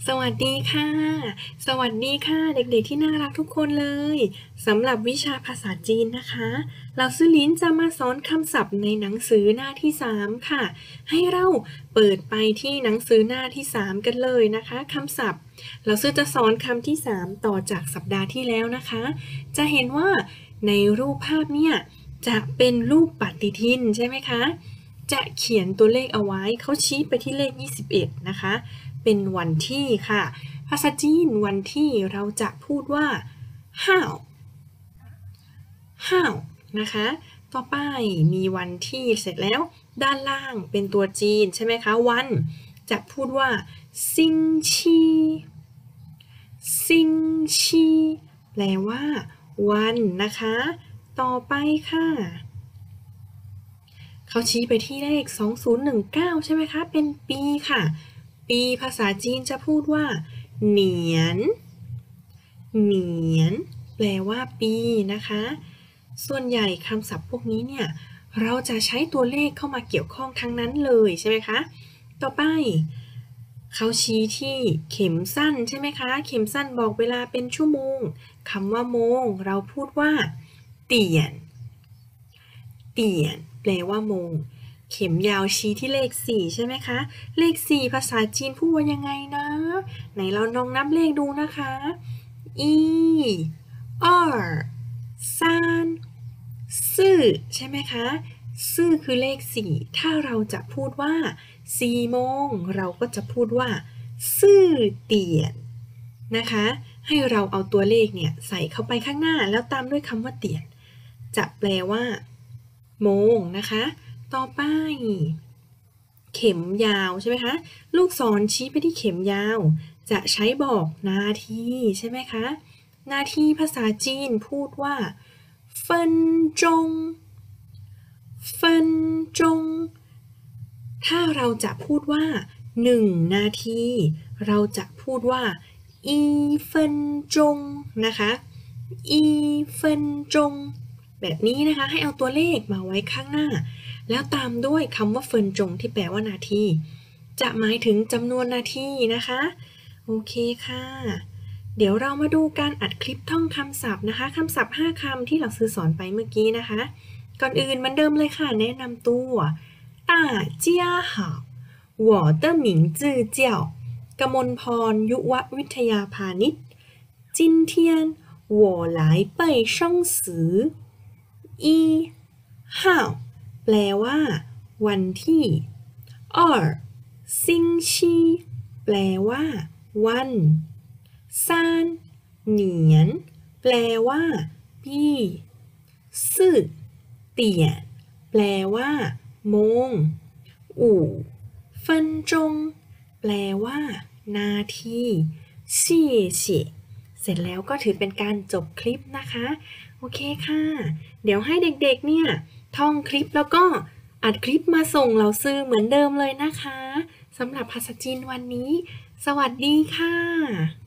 สวัสดีค่ะ สวัสดีค่ะเด็กๆที่น่ารักทุกคนเลยสำหรับวิชาภาษาจีนนะคะเราซื่อลิ้นจะมาสอนคำศัพท์ในหนังสือหน้าที่3ค่ะให้เราเปิดไปที่หนังสือหน้าที่3กันเลยนะคะคำศัพท์เราซื่อจะสอนคำที่3ต่อจากสัปดาห์ที่แล้วนะคะจะเห็นว่าในรูปภาพเนี่ยจะเป็นรูปปฏิทินใช่ไหมคะจะเขียนตัวเลขเอาไว้เขาชี้ไปที่เลข21นะคะเป็นวันที่ค่ะภาษาจีนวันที่เราจะพูดว่าห้าวนะคะต่อไปมีวันที่เสร็จแล้วด้านล่างเป็นตัวจีนใช่ไหมคะวันจะพูดว่าซิงชีแปลว่าวันนะคะต่อไปค่ะเขาชี้ไปที่เลข2019ใช่ไหมคะเป็นปีค่ะปีภาษาจีนจะพูดว่าเหนียนแปลว่าปีนะคะส่วนใหญ่คำศัพท์พวกนี้เนี่ยเราจะใช้ตัวเลขเข้ามาเกี่ยวข้องทั้งนั้นเลยใช่ไหมคะต่อไปเขาชี้ที่เข็มสั้นใช่ไหมคะเข็มสั้นบอกเวลาเป็นชั่วโมงคำว่าโมงเราพูดว่าเตียนแปลว่าโมงเข็มยาวชี้ที่เลข4ใช่ไหมคะเลข4ภาษาจีนพูดว่ายังไงนะไหนเราลองนับเลขดูนะคะ1 2 3 4ใช่ไหมคะซื่อคือเลข4ถ้าเราจะพูดว่า4โมงเราก็จะพูดว่าซื่อเตียนนะคะให้เราเอาตัวเลขเนี่ยใส่เข้าไปข้างหน้าแล้วตามด้วยคำว่าเตียนจะแปลว่าโมงนะคะต่อไปเข็มยาวใช่ไหมคะลูกศรชี้ไปที่เข็มยาวจะใช้บอกนาทีใช่ไหมคะนาทีภาษาจีนพูดว่าเฟินจงถ้าเราจะพูดว่า1นาทีเราจะพูดว่าอีเฟินจงนะคะอีเฟินจงแบบนี้นะคะให้เอาตัวเลขมาไว้ข้างหน้าแล้วตามด้วยคำว่าเฟินจงที่แปลว่านาทีจะหมายถึงจำนวนนาทีนะคะโอเคค่ะเดี๋ยวเรามาดูการอัดคลิปท่องคำศัพท์นะคะคำศัพท์5คำที่เราซื้อสอนไปเมื่อกี้นะคะก่อนอื่นเหมือนเดิมเลยค่ะแนะนำตัว大家好我的名字叫กมลพรยุววิทยาพาณิชย์今天我来背生词1号แปลว่าวันที่2星期แปลว่าวัน3เหนียนแปลว่าปี4เตียนแปลว่าโมง5分钟แปลว่านาที谢谢เสร็จแล้วก็ถือเป็นการจบคลิปนะคะโอเคค่ะเดี๋ยวให้เด็กๆเนี่ยท่องคลิปแล้วก็อัดคลิปมาส่งเราซื้อเหมือนเดิมเลยนะคะสำหรับภาษาจีนวันนี้สวัสดีค่ะ